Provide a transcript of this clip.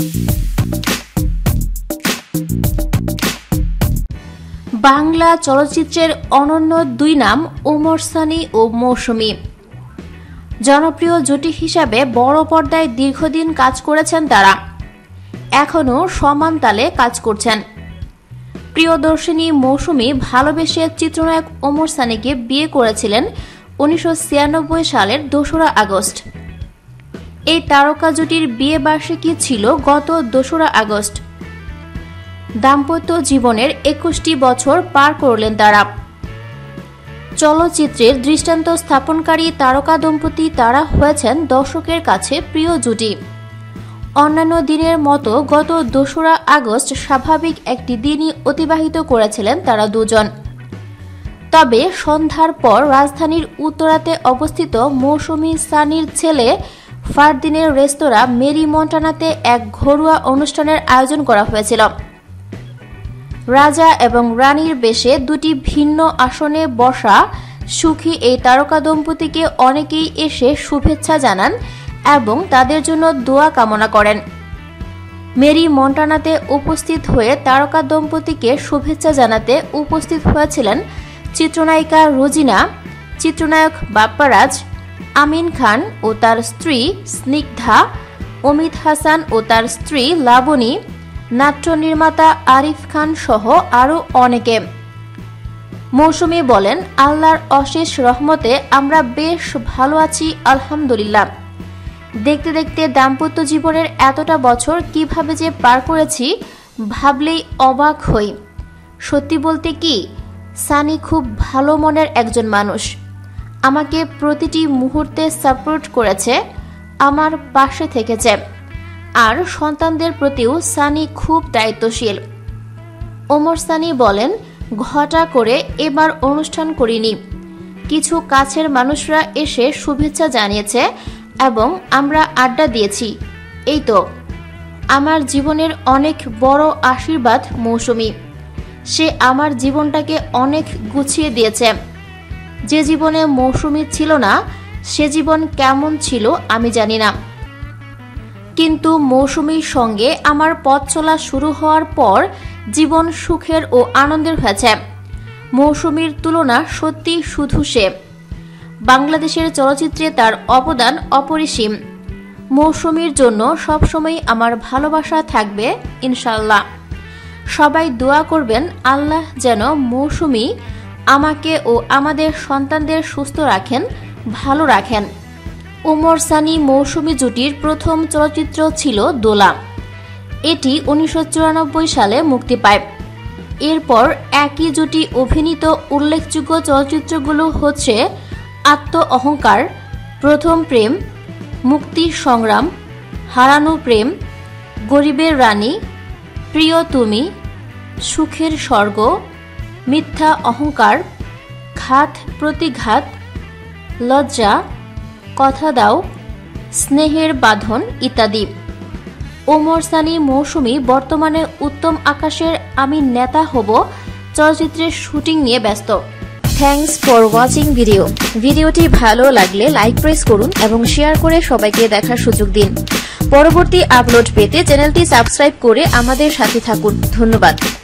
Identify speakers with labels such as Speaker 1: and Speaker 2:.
Speaker 1: বাংলা চলচ্চিত্রের অনন্য দুই নাম ওমর সানি ও মৌসুমী। জনপ্রিয় জুটি হিসাবে বড় পর্দায় দীর্ঘদিন কাজ করেছেন তারা, এখনও সমান তালে কাজ করছেন। প্রিয়দর্শিনী মৌসুমী ভালোবেসে চিত্রনায়ক ওমর সানিকে বিয়ে করেছিলেন 1996 সালের 2রা আগস্ট। এই তারকা জুটির বিয়ে বার্ষিকী ছিল গত 2রা আগস্ট। দাম্পত্য জীবনের 21টি বছর পার করলেন তারা। চলচ্চিত্রের দৃষ্টান্ত স্থাপনকারী তারকা দম্পতি তারা হয়েছেন দর্শকের কাছে প্রিয় জুটি। অন্যান্য দিনের মতো গত 2রা আগস্ট স্বাভাবিক একটি দিনই অতিবাহিত করেছিলেন তারা দুজন। তবে সন্ধ্যার পর রাজধানীর উত্তরাতে অবস্থিত মৌসুমী সানির ছেলে ফারদিনের রেস্তোরাঁ মেরি মন্টানাতে এক ঘরোয়া অনুষ্ঠানের আয়োজন করা হয়েছিল। রাজা এবং রানীর বেশে দুটি ভিন্ন আসনে বসা সুখী এই তারকা দম্পতিকে অনেকেই এসে শুভেচ্ছা জানান এবং তাদের জন্য দোয়া কামনা করেন। মেরি মন্টানাতে উপস্থিত হয়ে তারকা দম্পতিকে শুভেচ্ছা জানাতে উপস্থিত হয়েছিলেন চিত্রনায়িকা রোজিনা, চিত্রনায়ক বাপ্পারাজ, আমিন খান ও তার স্ত্রী স্নিগ্ধা, অমিত হাসান ও তার স্ত্রী লাবণী, নাট্য নির্মাতা আরিফ খান সহ আরও অনেকে। মৌসুমী বলেন, আল্লাহর অশেষ রহমতে আমরা বেশ ভালো আছি আলহামদুলিল্লাহ। দেখতে দেখতে দাম্পত্য জীবনের এতটা বছর কিভাবে যে পার করেছি ভাবলেই অবাক হই। সত্যি বলতে কি, সানি খুব ভালো মনের একজন মানুষ। আমাকে প্রতিটি মুহূর্তে সাপোর্ট করেছে, আমার পাশে থেকেছে। আর সন্তানদের প্রতিও সানি খুব দায়িত্বশীল। ওমর সানি বলেন, ঘটা করে এবার অনুষ্ঠান করিনি, কিছু কাছের মানুষরা এসে শুভেচ্ছা জানিয়েছে এবং আমরা আড্ডা দিয়েছি। এই তো আমার জীবনের অনেক বড় আশীর্বাদ মৌসুমী। সে আমার জীবনটাকে অনেক গুছিয়ে দিয়েছে। যে জীবনে মৌসুমী ছিল না সে জীবন কেমন ছিল আমি জানি না, কিন্তু মৌসুমীর সঙ্গে আমার পথ চলা শুরু হওয়ার পর জীবন সুখের ও আনন্দের হয়েছে। মৌসুমীর তুলনা সত্যি শুধু সে। বাংলাদেশের চলচ্চিত্রে তার অবদান অপরিসীম। মৌসুমীর জন্য সবসময় আমার ভালোবাসা থাকবে ইনশাল্লাহ। সবাই দোয়া করবেন আল্লাহ যেন মৌসুমী আমাকে ও আমাদের সন্তানদের সুস্থ রাখেন, ভালো রাখেন। ওমর সানি মৌসুমী জুটির প্রথম চলচ্চিত্র ছিল দোলা। এটি 1994 সালে মুক্তি পায়। এরপর একই জুটি অভিনীত উল্লেখযোগ্য চলচ্চিত্রগুলো হচ্ছে আত্ম অহংকার, প্রথম প্রেম, মুক্তি সংগ্রাম, হারানো প্রেম, গরিবের রানী, প্রিয় তুমি, সুখের স্বর্গ, মিথ্যা অহংকার, ঘাত প্রতিঘাত, লজ্জা, কথা দাও, স্নেহের বাঁধন ইত্যাদি। ওমর সানি মৌসুমী বর্তমানে উত্তম আকাশের আমি নেতা হব চলচ্চিত্রের শুটিং নিয়ে ব্যস্ত। থ্যাঙ্কস ফর ওয়াচিং ভিডিওটি ভালো লাগলে লাইক প্রেস করুন এবং শেয়ার করে সবাইকে দেখার সুযোগ দিন। পরবর্তী আপলোড পেতে চ্যানেলটি সাবস্ক্রাইব করে আমাদের সাথে থাকুন। ধন্যবাদ।